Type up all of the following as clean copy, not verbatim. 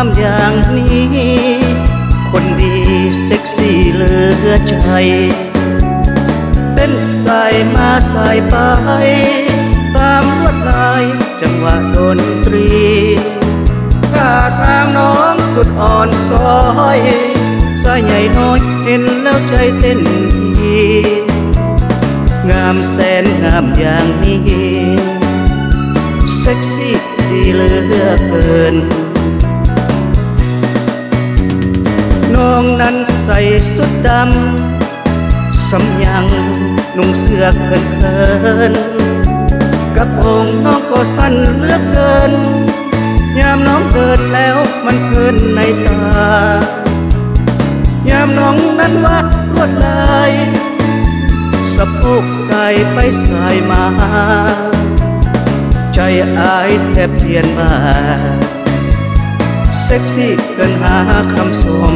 ามอย่างนี้คนดีเซ็กซี่เหลือใจเต้นสายมาสายไปตามลวดลายจังหวะดนตรีท่าทางน้องสุดอ่อนซ้อยสายใหญ่น้อยเห็นแล้วใจเต้นทีงามแสนงามอย่างนี้เซ็กซี่ดีเหลือเกินน้องนั้นใส่สุดดำสำยังนุ่งเสื้อเขินๆกับองค์น้องก็สั้นเหลือเกินยามน้องเกิดแล้วมันเกินในตายามน้องนั้นวาดลวดลายสะโพกใส่ไปใส่มาใจอายแทบเพี้ยนมาเซ็กซี่เกินหาคำชม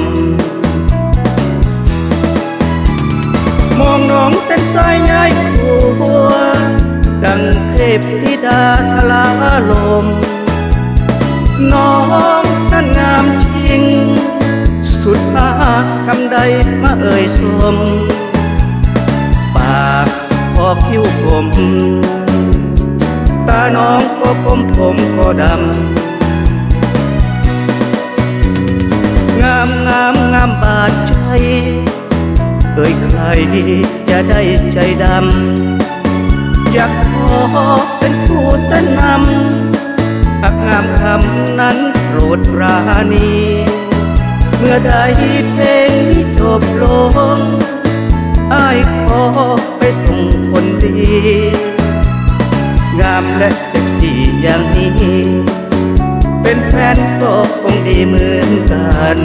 มองน้องเต้นสายใหญ่หัวดังเทพธิดาทลาลมน้องนั้นงามจริงสุดหาคำใดมาเอ่ยสมปากพอคิ้วผมตาน้องก็กลมผมก็ดำงามงามงามบาดใจเอ่ยใครจะได้ใจดำอยากขอเป็นผู้เต้นนำหากงามคำนั้นโปรดปราณีเมื่อใดเพลงนี้จบลงอ้ายขอไปส่งคนดีงามและเซ็กซี่อย่างนี้เป็นแฟนก็คงดีเหมือนกัน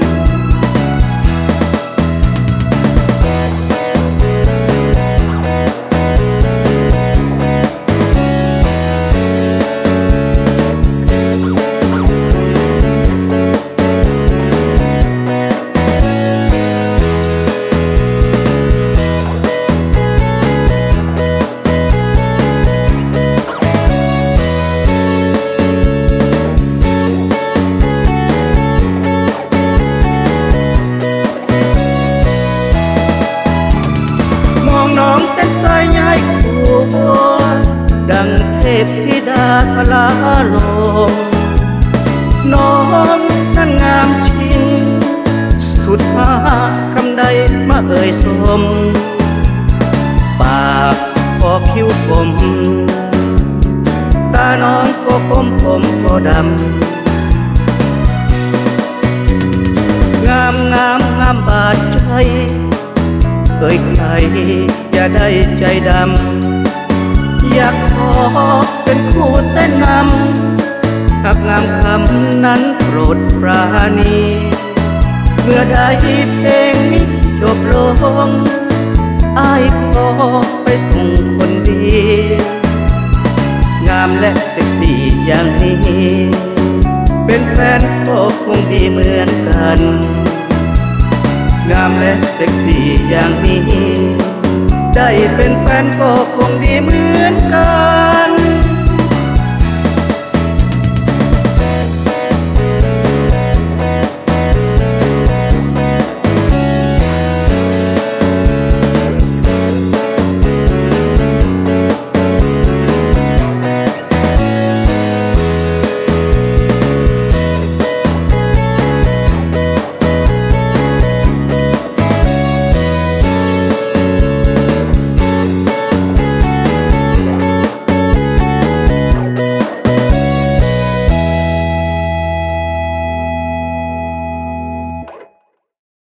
น้องเต้นสายใหญ่หัวดังเทพธิดาทลาลมน้องนั้นงามจริงสุดหาคำใดมาเอ่ยสมปากพอคิ้วผมตาน้องก็กลมผมก็ดำงามงามงามบาดใจเอ่ยใครจะได้ใจดำอยากขอเป็นคู่เต้นนำหากงามคำนั้นโปรดปราณีเมื่อได้เพลงนี้จบลงอ้ายขอไปส่งคนดีงามและเซ็กซี่อย่างนี้เป็นแฟนก็คงดีเหมือนกันงามและเซ็กซี่อย่างนี้ได้เป็นแฟนก็คงดีเหมือน